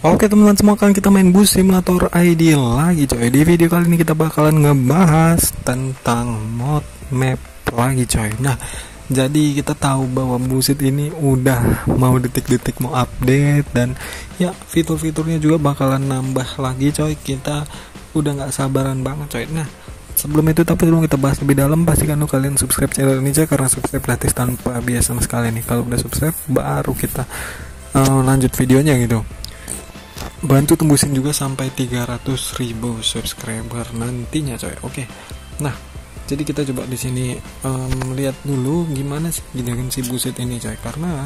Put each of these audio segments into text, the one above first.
Oke teman-teman semua, kan kita main Bus Simulator ID lagi coy. Di video kali ini kita bakalan ngebahas tentang mod map lagi coy. Nah, jadi kita tahu bahwa Busit ini udah mau detik-detik mau update, dan ya fitur-fiturnya juga bakalan nambah lagi coy. Kita udah nggak sabaran banget coy. Nah, sebelum itu tapi sebelum kita bahas lebih dalam, pastikan kalian subscribe channel ini coy, karena subscribe gratis tanpa biaya sama sekali nih. Kalau udah subscribe baru kita lanjut videonya gitu. Bantu tembusin juga sampai 300.000 subscriber nantinya coy. Oke. Nah, jadi kita coba di sini lihat dulu gimana sih gini si Busit ini coy, karena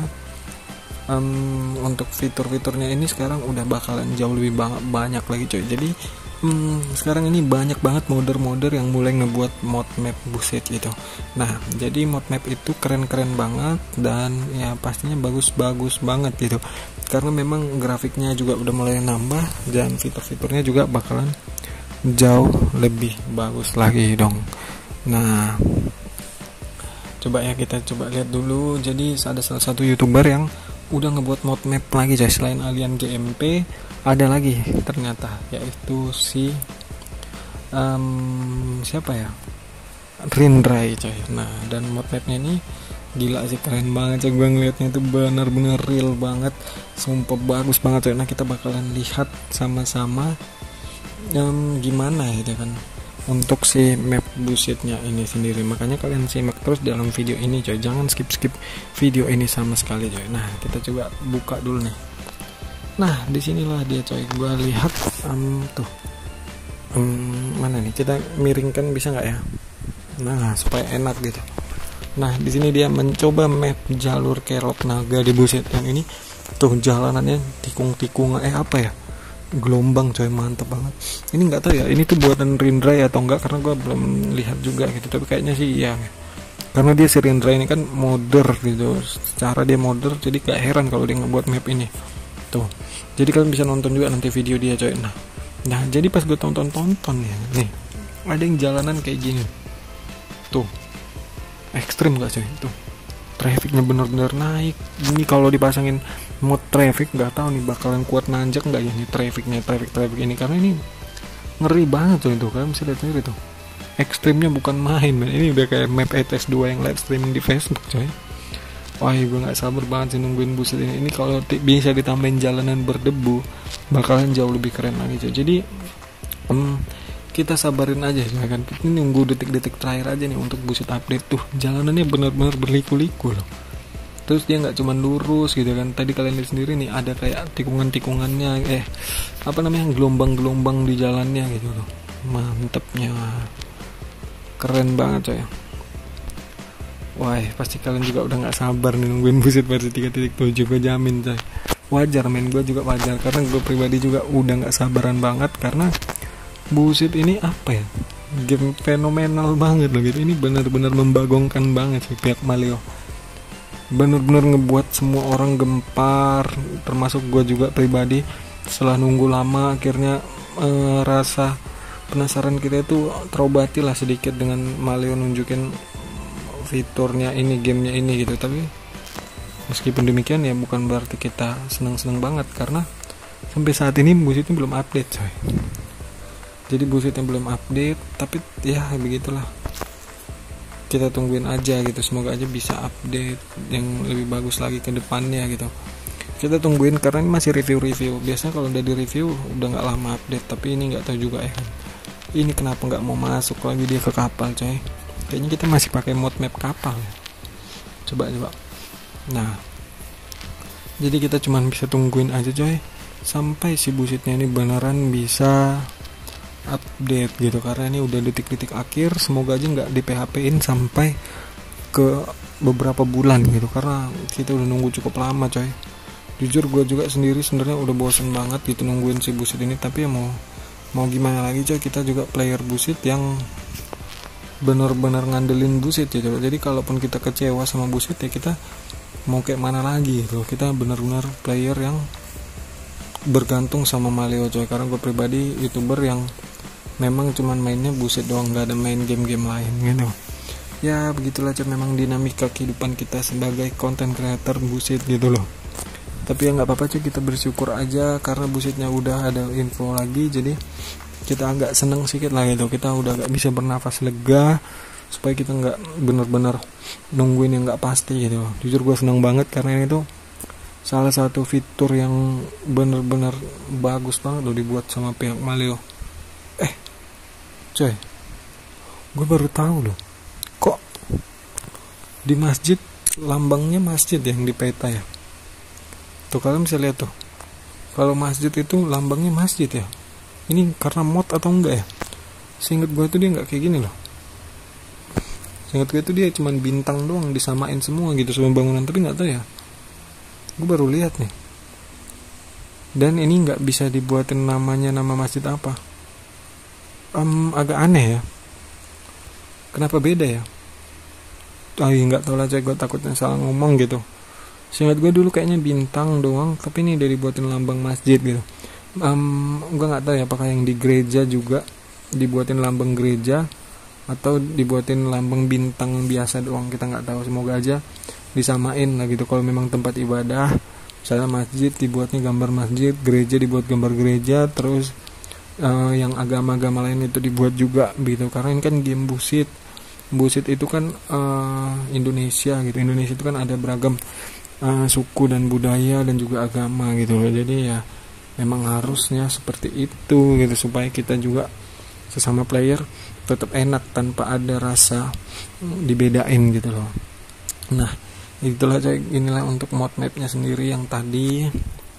untuk fitur-fiturnya ini sekarang udah bakalan jauh lebih banyak lagi coy. Jadi sekarang ini banyak banget modder-modder yang mulai ngebuat mod map Busit gitu. Nah, jadi mod map itu keren-keren banget, dan ya pastinya bagus-bagus banget gitu, karena memang grafiknya juga udah mulai nambah, dan fitur-fiturnya juga bakalan jauh lebih bagus lagi dong. Nah, coba ya kita coba lihat dulu. Jadi ada salah satu YouTuber yang udah ngebuat mod map lagi coy. Selain Alien GMP ada lagi ternyata, yaitu si siapa ya, Rindray coy. Nah, dan mod mapnya ini gila sih, keren banget coy. Gue ngeliatnya itu bener-bener real banget, sumpah bagus banget coy. Nah, kita bakalan lihat sama-sama gimana gitu kan untuk si map Busitnya ini sendiri. Makanya kalian simak terus dalam video ini coy, jangan skip video ini sama sekali coy. Nah, kita coba buka dulu nih. Nah, disinilah dia coy. Gua lihat tuh mana nih, kita miringkan bisa nggak ya? Nah, supaya enak gitu. Nah, di sini dia mencoba map jalur Kelok Naga di Busit yang ini. Tuh jalanannya tikung-tikung apa ya? Gelombang coy, mantep banget. Ini nggak tahu ya, ini tuh buatan Rindray atau enggak, karena gue belum lihat juga gitu, tapi kayaknya sih iya, karena dia si Rindray ini kan modder gitu. Secara dia modder, jadi gak heran kalau dia ngebuat map ini tuh. Jadi kalian bisa nonton juga nanti video dia coy. Nah jadi pas gue tonton ya, nih ada yang jalanan kayak gini tuh, ekstrim gak coy tuh, trafficnya bener-bener naik. Ini kalau dipasangin mod traffic nggak tahu nih bakalan kuat nanjak nggak ya nih traffic ini, karena ini ngeri banget tuh. Itu kalian bisa lihat sendiri tuh, ekstrimnya bukan main man. Ini udah kayak map ETS2 yang live streaming di Facebook coy. Wah, gue nggak sabar banget sih nungguin Busit ini. Ini kalau bisa ditambahin jalanan berdebu bakalan jauh lebih keren lagi coy. Jadi kita sabarin aja ya kan, kita nunggu detik-detik terakhir aja nih untuk Busit update. Tuh jalanannya benar-benar berliku-liku loh. Terus dia nggak cuma lurus gitu kan, tadi kalian lihat sendiri nih ada kayak tikungannya, apa namanya, gelombang-gelombang di jalannya gitu loh. Mantepnya, keren banget coy. Wah, pasti kalian juga udah nggak sabar nih nungguin Busit versi 3.7. Gue jamin coy. Wajar men, gue juga wajar, karena gue pribadi juga udah nggak sabaran banget, karena Busit ini apa ya, game fenomenal banget loh gitu. Ini benar-benar membagongkan banget sih pihak Maleo. Bener-bener ngebuat semua orang gempar, termasuk gue juga pribadi. Setelah nunggu lama, akhirnya rasa penasaran kita itu terobati lah sedikit dengan Maleo nunjukin fiturnya ini, gamenya ini gitu. Tapi meskipun demikian ya bukan berarti kita seneng-seneng banget, karena sampai saat ini Busitnya belum update coy. Jadi Busitnya belum update, tapi ya begitulah, kita tungguin aja gitu. Semoga aja bisa update yang lebih bagus lagi ke depannya gitu. Kita tungguin, karena ini masih review. Biasanya kalau udah di review udah nggak lama update, tapi ini nggak tahu juga ya kan. Ini kenapa nggak mau masuk lagi dia ke kapal coy? Kayaknya kita masih pakai mod map kapal ya. Coba. Nah, jadi kita cuman bisa tungguin aja coy sampai si Busitnya ini beneran bisa update gitu, karena ini udah detik-detik akhir. Semoga aja nggak di PHP-in sampai ke beberapa bulan gitu, karena kita udah nunggu cukup lama coy. Jujur gue juga sendiri sebenarnya udah bosen banget gitu nungguin si Busit ini, tapi ya mau gimana lagi coy, kita juga player Busit yang bener-bener ngandelin Busit gitu. Jadi kalaupun kita kecewa sama Busit ya kita mau kayak mana lagi gitu. Kita bener-bener player yang bergantung sama Maleo coy, karena gue pribadi YouTuber yang memang cuman mainnya Busit doang, gak ada main game-game lain gitu. Ya begitulah coy, memang dinamika kehidupan kita sebagai content creator Busit gitu loh. Tapi ya nggak apa-apa cuy, kita bersyukur aja karena Busetnya udah ada info lagi, jadi kita agak seneng sedikit lah gitu. Kita udah agak bisa bernafas lega, supaya kita nggak bener-bener nungguin yang nggak pasti gitu. Jujur gue seneng banget karena ini tuh salah satu fitur yang bener-bener bagus banget loh dibuat sama pihak Maleo. Coy, gue baru tahu loh, kok di masjid lambangnya masjid yang di peta ya. Tuh kalian bisa lihat tuh, kalau masjid itu lambangnya masjid ya. Ini karena mod atau enggak ya? Seinget gue tuh dia nggak kayak gini loh. Seinget gue tuh dia cuman bintang doang disamain semua gitu sama bangunan, tapi nggak tahu ya. Gue baru lihat nih. Dan ini nggak bisa dibuatin namanya nama masjid apa. Agak aneh ya. Kenapa beda ya? Nggak tahu lah, gue takutnya salah ngomong gitu. Seingat gue dulu kayaknya bintang doang, tapi ini udah dibuatin lambang masjid gitu. Gue nggak tahu ya apakah yang di gereja juga dibuatin lambang gereja atau dibuatin lambang bintang biasa doang, kita nggak tahu. Semoga aja disamain lah gitu. Kalau memang tempat ibadah, misalnya masjid dibuatnya gambar masjid, gereja dibuat gambar gereja, terus yang agama-agama lain itu dibuat juga gitu. Karena ini kan game Buset itu kan Indonesia gitu. Indonesia itu kan ada beragam suku dan budaya dan juga agama gitu loh. Jadi ya memang harusnya seperti itu gitu, supaya kita juga sesama player tetap enak tanpa ada rasa dibedain gitu loh. Nah itulah inilah untuk mod mapnya sendiri yang tadi.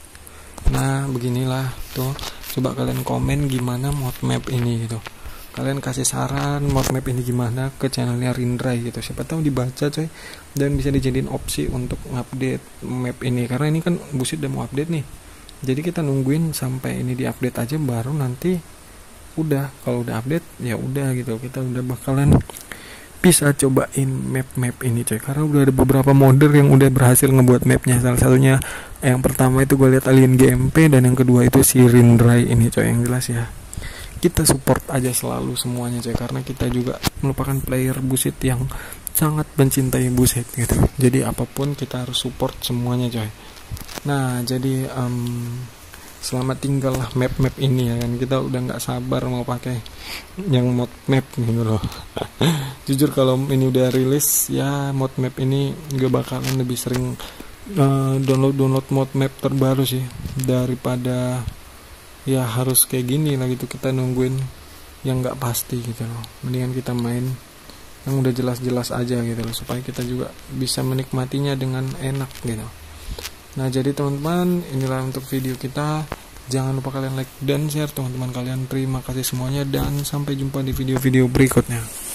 Nah beginilah tuh, coba kalian komen gimana mod map ini gitu. Kalian kasih saran mod map ini gimana ke channelnya Rindray gitu. Siapa tahu dibaca coy, dan bisa dijadiin opsi untuk update map ini. Karena ini kan Buset udah mau update nih, jadi kita nungguin sampai ini diupdate aja, baru nanti udah, kalau udah update ya udah gitu, kita udah bakalan bisa cobain map ini coy. Karena udah ada beberapa modder yang udah berhasil ngebuat mapnya. Salah satunya yang pertama itu gue lihat Alien GMP, dan yang kedua itu si Rindray ini coy. Yang jelas ya kita support aja selalu semuanya coy, karena kita juga merupakan player Buset yang sangat mencintai Buset gitu. Jadi apapun kita harus support semuanya coy. Nah jadi selamat tinggal lah map ini ya kan. Kita udah nggak sabar mau pakai yang mod map gitu loh. Jujur kalau ini udah rilis ya, mod map ini gue bakalan lebih sering download mod map terbaru sih, daripada ya harus kayak gini lah gitu, kita nungguin yang nggak pasti gitu loh. Mendingan kita main yang udah jelas-jelas aja gitu loh, supaya kita juga bisa menikmatinya dengan enak gitu. Nah jadi teman-teman, inilah untuk video kita. Jangan lupa kalian like dan share teman-teman kalian. Terima kasih semuanya, dan sampai jumpa di video-video berikutnya.